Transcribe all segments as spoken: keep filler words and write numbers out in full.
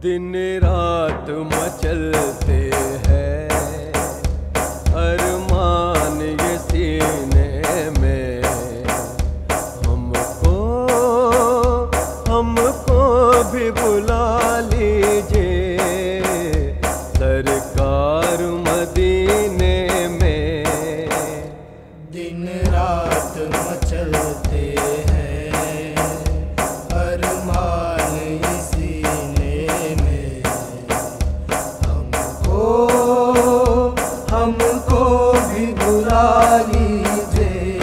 दिन रात मचलते हैं अरमान ये सीने में, हमको हमको भी बुला लीजिए सरकार मदीने में। दिन रात मचलते हैं अरमान ये सीने में, हमको हमको भी बुला लीजिए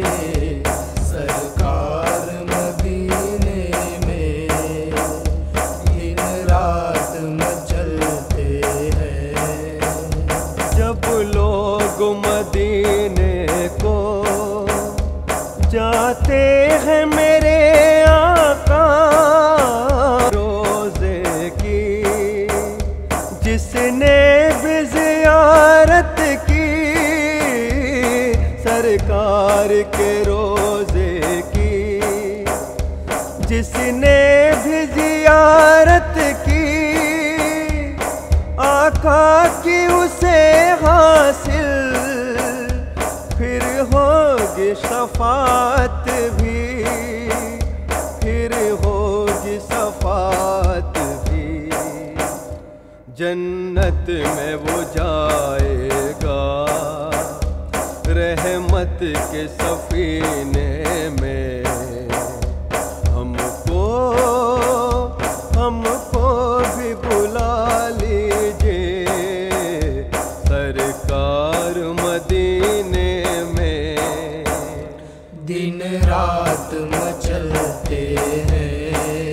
सरकार मदीने में। दिन रात मचलते हैं जब लोग मदीने को जाते हैं मेरे आका, रोज़े की जिसने भी ज़ियारत की, सरकार के रोज़े की जिसने भी ज़ियारत की, आका की उसे हासिल फिर होगी शफाअत भी, फिर होगी शफाअत भी। जन्नत में वो जाएगा रहमत के सफीने में, हमको हमको भी बुला लीजिए सरकार मदीने में। दिन रात मचलते हैं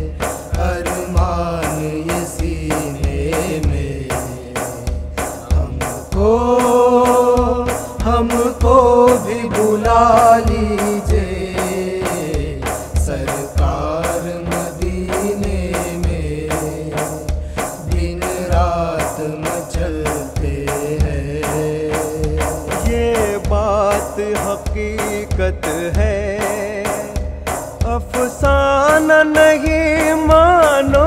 अरमान ये सीने में, हमको हमको भी बुला लीजिए सरकार मदीने में। दिन रात मचलते हैं ये बात हकीकत है, अफसाना नहीं मानो,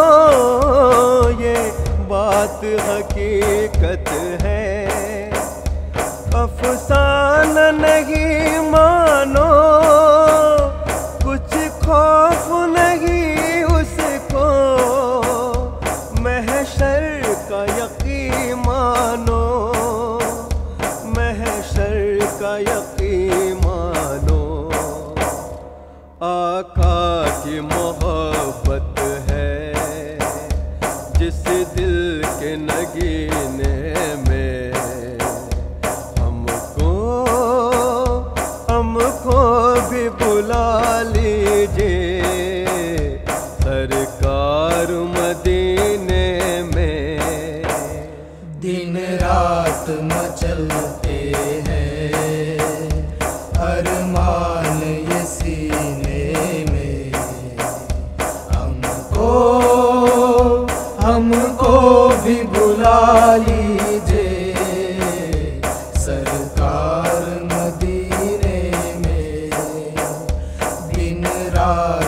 ये बात हकीकत है, अफसाना नहीं मानो। कुछ खौफ नहीं उसको महशर का यकीन मानो, महशर का यकीन मानो। आका की मोहब्बत है जिस दिल के नगीने में, हमको हमको भी बुला लीजिए सरकार मदीने में। दिन रात मचलते हैं अरमान ये सीने में, हमको हमको भी बुला लीजिए सरकार मदीने में। दिन रात